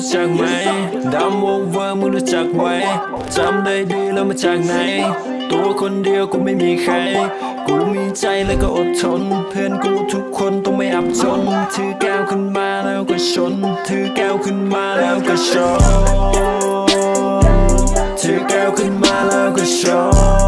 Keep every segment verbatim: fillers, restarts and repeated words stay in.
รู้จักไหมดำวงเวอร์มึงรู้จักไว้จำได้ดีแล้วมาจากไหนตัวคนเดียวกูไม่มีใครกูมีใจแล้วก็อดทนเพื่อนกูทุกคนต้องไม่อับจนถือแก้วขึ้นมาแล้วก็ชนถือแก้วขึ้นมาแล้วก็ชนถือแก้วขึ้นมาแล้วก็ชน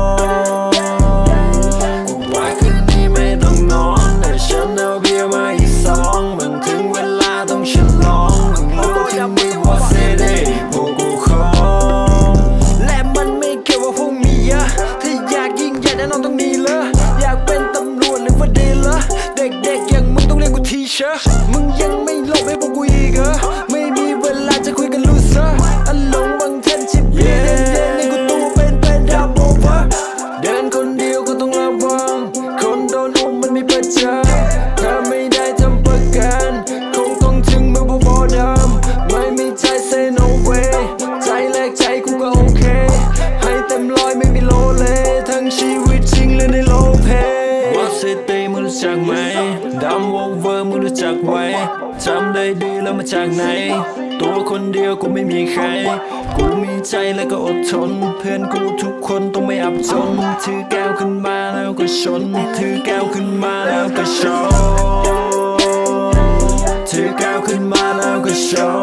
ว่าคืนนี้ไม่ต้องนอนแต่ฉันเอาเบียร์มาอีกสองมันถึงเวลาต้องฉลองมึงรู้ที่มีว่าเซเดพวกกูขอและมันไม่เกี่ยวว่าพวกมีเยอะถ้าอยากยิ่งใหญ่แน่นอนต้องมีเลยอยากเป็นตำรวจหรือว่าดีลร์เด็กๆอย่างมึงต้องเรียกกูทีเชอร์มึงยังไม่หลบให้พวกกูอีกเหรอไม่มีเวลาจะคุยกันลูเซอร์อารมณ์บางเทนชิปเย็นๆในกูตัวเป็นเป็นดับโอเวอร์เดินคนเดียวก็ต้องระวังคนโดนอุ้มมันมีประจำถ้าไม่ได้ทำประกันคงต้องถึงมือพวกบอดำไม่มีใจ say no way ใจแรกใจกูก็โอเคให้เต็มร้อยไม่มีโลเลทั้งชีวิตจริงและในโลเพวอตซิตี้มึงรู้จักไหมดำวงเวอร์มึงรู้จักไว้จำได้ดีแล้วมาจากไหนตัวคนเดียวกูไม่มีใครกูมีใจแล้วก็อดทนเพื่อนกูทุกคนต้องไม่อับจนถือแก้วขึ้นมาแล้วก็ชนถือแก้วขึ้นมาแล้วก็ชนถือแก้วขึ้นมาแล้วก็ชน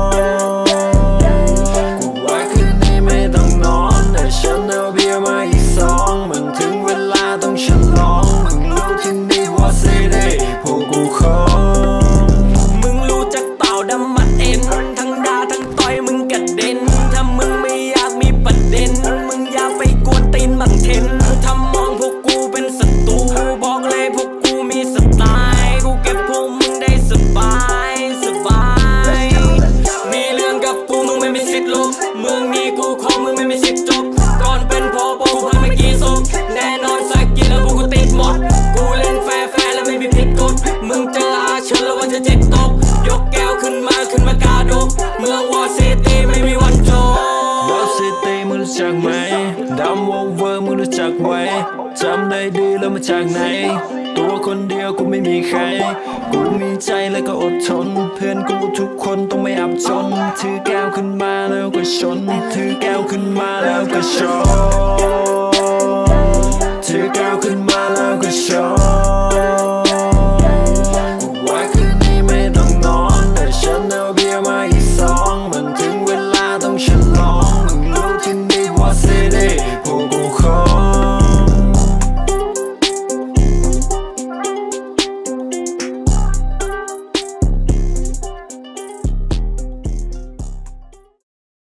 กูว่าคืนนี้ไม่ต้องนอนแต่ฉันเอาเบียร์มาอีกสองมันถึงเวลาต้องฉลองมึงรู้ที่นี่ว่าเซเดพวกกูขอมึงรู้จักเต่าดำมัดเอ็นทั้งด่าทั้งต่อยมึงกระเด็นถ้ามึงไม่อยากมีประเด็นมึงอย่าไปกวนตีนบังเทนทำมองพวกกูเป็นศัตรูบอกเลยพวกกูมีสไตล์กูเก็บพวกมึงได้สบายสบายมีเรื่องกับกูมึงไม่มีสิทธิ์ลบเมืองนี้กูของมึงไม่มีสิทธิ์จบก่อนเป็นพอปองพันไม่กี่ศพแน่นอนสักกี่แล้วพวกกูติดหมดกูเล่นแฟร์แฟร์แล้วไม่มีผิดกฎมึงเจออาเชิญแล้ววันจะเจ็บตกยกแก้วขึ้นมาขึ้นมากาดกเมืองวอร์ซิตี้ไม่มีวันจบวอร์ซิตี้มึงรู้จักไหมดำวงเวอร์มึงรู้จักไว้จำได้ดีแล้วมาจากไหนตัวคนเดียวกูไม่มีใครกูมีใจแล้วก็อดทนเพื่อนกูทุกคนต้องไม่อับจนถือแก้วขึ้นมาแล้วก็ชนถือแก้วขึ้นมาแล้วก็ชนถือแก้วขึ้นมาแล้วก็ชน